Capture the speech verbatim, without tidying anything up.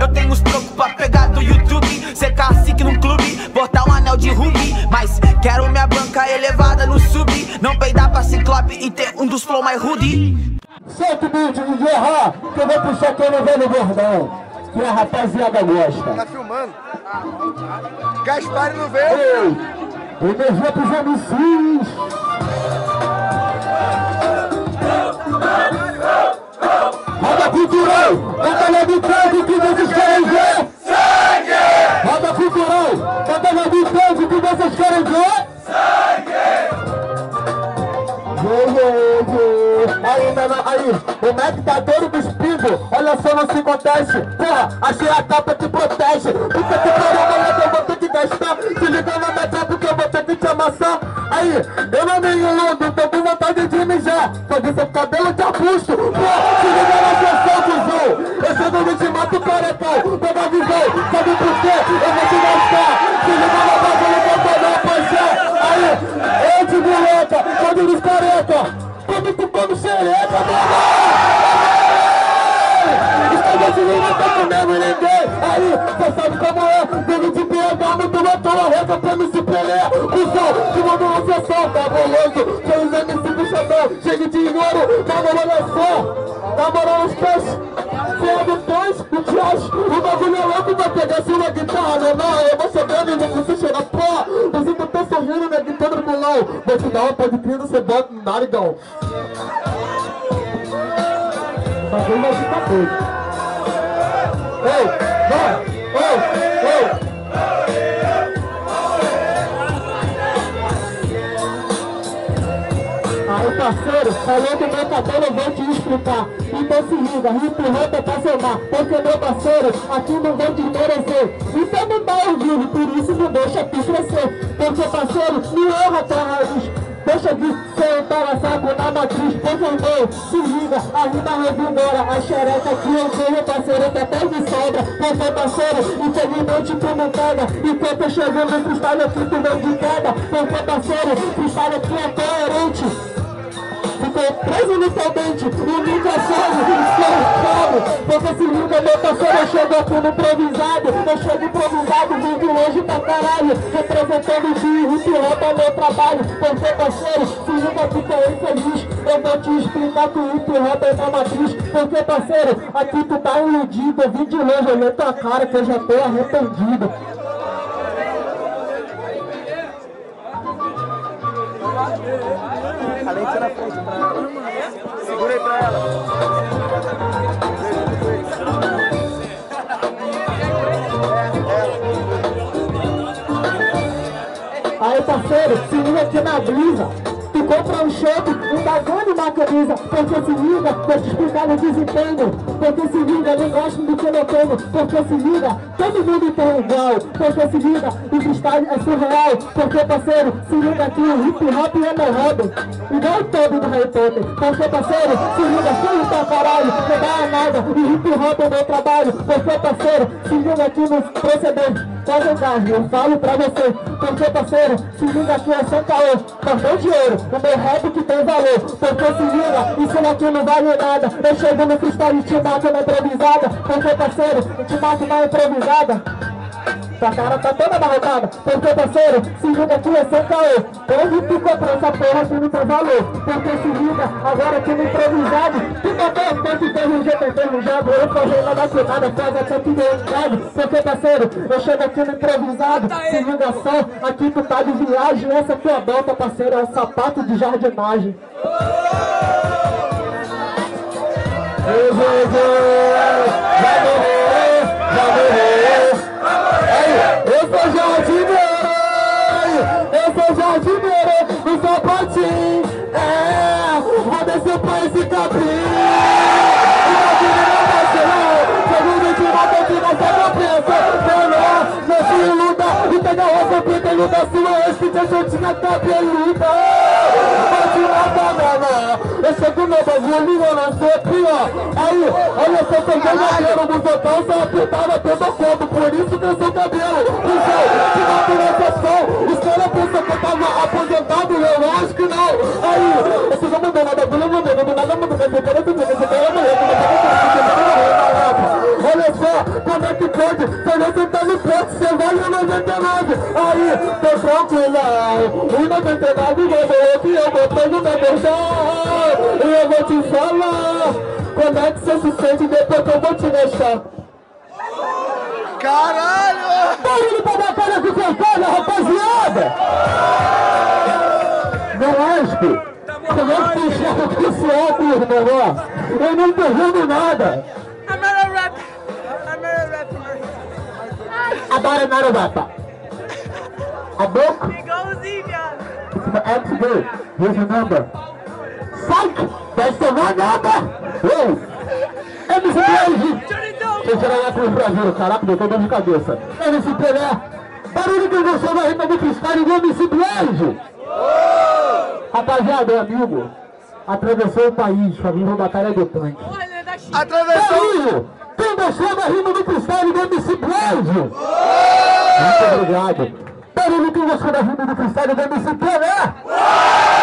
Eu tenho os trocos pra pegar do YouTube, ser cacique num clube, botar um anel de rubi. Mas quero minha banca elevada no sub, não peidar pra ciclope e ter um dos flow mais rude. Solta o beat de guerra, que eu vou puxar aquele velho bordão, que a rapaziada gosta. Tá filmando? Gaspar não veio? Ei, energia pros M Cs. Roda cultural, batalha do tanque que vocês querem ver. Sangue! Roda cultural, batalha do tanque que vocês querem ver. Sangue! Aí, menor, aí, o Mac tá todo despido. Olha só, não se acontece. Porra, achei a capa que protege. Puta que pariu, moleque, eu vou ter que gastar. Se liga na metrô porque eu vou ter que te amassar. Aí, eu não me iludo, tô com vontade de mijar. Só de seu cabelo te apusto. Porra, se liga na sessão, cuzão. Eu chego e te mato, caretão. Pega a visão, sabe por quê? Eu vou te gastar. Se liga na bagulho que eu tô na paixão. Aí, eu de muleta, quando eles careta. Como tu come xereca, mano! Está decidindo, tá comendo ninguém! Aí, cê sabe como é! Vem de P H, muito botou a reta pra me se pelear! Cusão, te mandou uma sessão, cabuloso! Seus M C do chapéu, cheio de ouro! Na moral, olha só! Na moral, os peixes! Cê é depois, o trash! O bagulho é louco, vai pegar sua guitarra, menor! Eu vou chegando e vou você cheirar pó! Você ainda tá sorrindo, né? Gritando no bolão! Vou te dar uma pode crer, você bota no narigão! O bagulho vai ficar doido. Ei, vai, ei, ei. Aí, parceiro, falou do meu cabelo, eu vou te explicar. Então se liga, hip hop é pra somar. Porque, meu parceiro, aqui não vou desmerecer. Então não dá ouvido, por isso não deixa tu crescer. Porque, parceiro, me honra tua raiz. Deixa de ser embaraçado na matriz, por favor, se liga, a rima revigora, a xereca que eu tenho, parceiro, que até de sobra, porque, parceiro, infelizmente tu não pega, enquanto eu chego no freestyle aqui tu não de queda, porque, parceiro, freestyle aqui é coerente. Ficou preso no seu dente, o mídia sobe, estou porque se liga, meu parceiro, eu chego aqui no improvisado, eu chego improvisado, vim de longe pra caralho, representando o hip hop é meu trabalho, porque, parceiro, se liga que tô infeliz, eu vou te explicar que o hip hop é da matriz, porque, parceiro, aqui tu tá iludido, eu vim de longe, olhei tua cara que eu já tô arrependido. A lente na frente pra ela. Segura aí pra ela. Aí, parceiro, se liga aqui na brisa. Tu compra um shake, um bagulho na camisa. Porque se liga, vou te explicar o desempenho. Porque se liga, não gosto do que eu tenho. Porque se liga, todo mundo tem igual. Porque se liga, o freestyle é surreal. Porque, parceiro, se liga aqui, o hip hop é meu hobby. Igual o todo do Harry Potter. Porque, parceiro, se liga, filho pra caralho, não dá nada. E hip hop é meu trabalho. Porque, parceiro, se liga aqui no proceder. Tá verdade, eu falo pra você. Porque, parceiro, se liga aqui é sem caô. Cordão de ouro, o meu rap que tem valor. Porque se liga, isso aqui não vale nada. Eu chego no freestyle e te mato na improvisada. Porque, parceiro, eu te mato na improvisada. Tua cara tá toda amarrotada. Porque, parceiro, se liga aqui é sem caô. Onde tu comprou essa porra que não tem valor? Porque se liga, agora aqui no improvisado. Tu botou tanto enferrujado, enferrujado. Eu fazendo nada com nada, faz até que deu um. Porque, parceiro, eu chego aqui no improvisado. Se liga só, aqui tu tá de viagem. Essa tua bota, parceiro, é um sapato de jardinagem. Vai morrer, vai morrer. Eu sou jardineiro, eu sou jardineiro, no sapatinho, é, vou descer pra esse capim. Imagina meu parceiro, segundo de mata aqui na sua cabeça, menor, não se iluda, e pega a roupa preta e luta sua, esse que eu tinha cabeluda. Vai te matar, menor, eu chego no bagulho, eu não sou pior. Aí, olha só, sou verdadeiro, o musotão só apertava todo combo, por isso que eu sou cabelo. Cusão, te mato nessa som, os caras pensam que eu tava aposentado, eu acho que não. Aí, eu sou mandando nada, não mandando nada, mandando nada, mandando nada, mandando nada, olha só, como é que pode? Você não sentar no posto, você vai no noventa e nove. Aí, tô tranquilão. O noventa e nove ganhou que eu botei no meu bolsão. E eu vou te falar como é que você se sente depois que eu vou te deixar. Caralho! Barulho pra batalha com certeza, rapaziada! Velasco, como é que tu enxerga com esse óculos, meu irmão? Eu não tô vendo nada. I'm not a rap. I'm not a rapper. Agora não era rapa. A boca? Igualzinho, viado. X B, here's your number. Psych! That's the wrong number! Hey! M C Blaze! Deixa eu olhar pro Brasil, caraca, deu dor de cabeça. M C Pelé! Barulho que você vai rima do freestyle do M C Blaze! Rapaziada, amigo, atravessou o país, família uma batalha do tanque. Atravessou! Barulho! Quem gostou da rima do freestyle do M C Blaze? Muito obrigado. Barulho que gostou da rima do freestyle do M C Pelé?